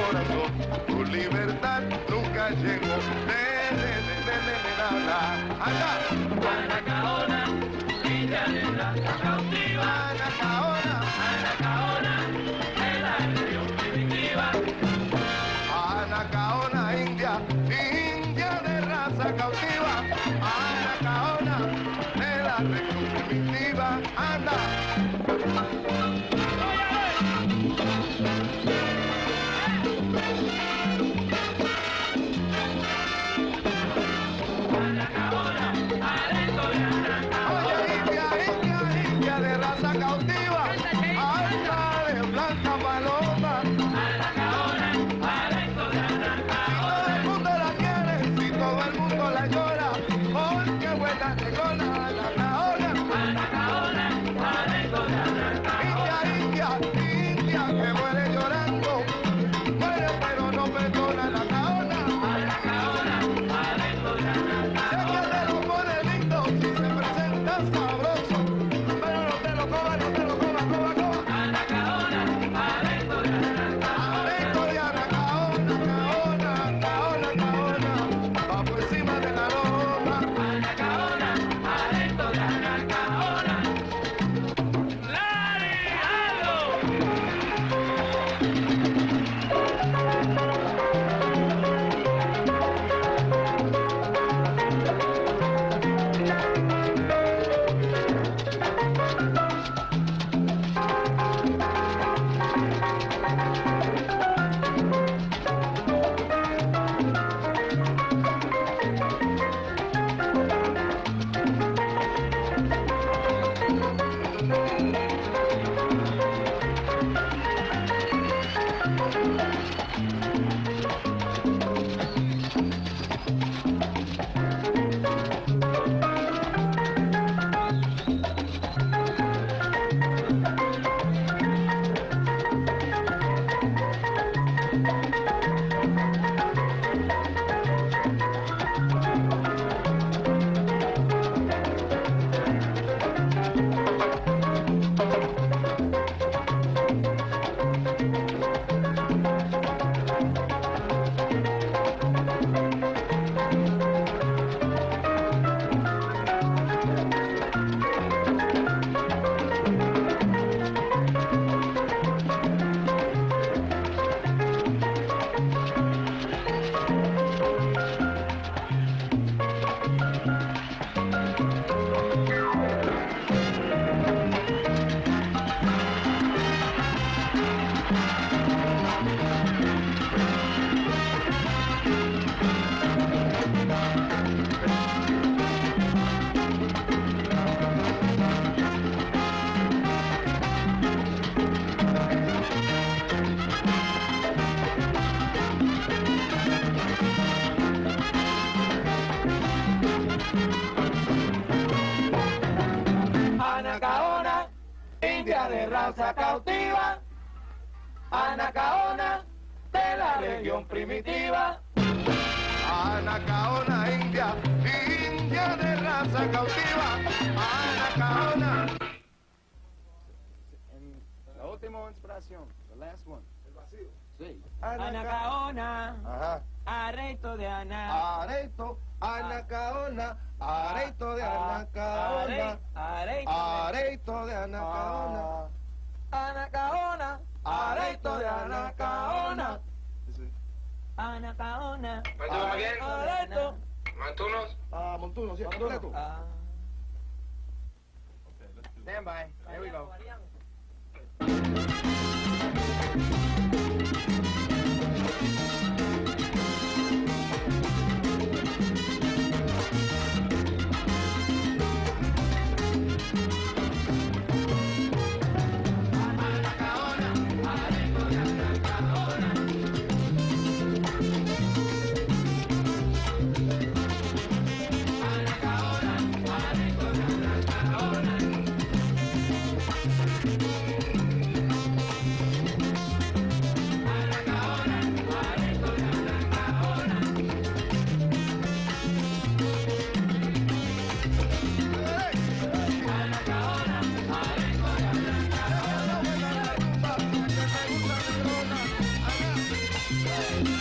corazón, tu libertad nunca llegó. Anacaona, india de raza cautiva. Anacaona, de la región primitiva. Anacaona, india de raza cautiva. Anacaona, de la región primitiva. Anda. de raza cautiva, Anacaona de la región primitiva. Anacaona, india de raza cautiva, Anacaona. La última inspiración, the last one. El vacío. Sí. Anacaona, Ajá. areito de Ana. Areito, Anacaona, areito de Anacaona. Areito de Anacaona. Anacaona, areito de Anacaona. Anacaona. ¿Cuánto va bien? Areito. Mantunos. Montuno, sí, completo. Stand by. Here we go. Ay.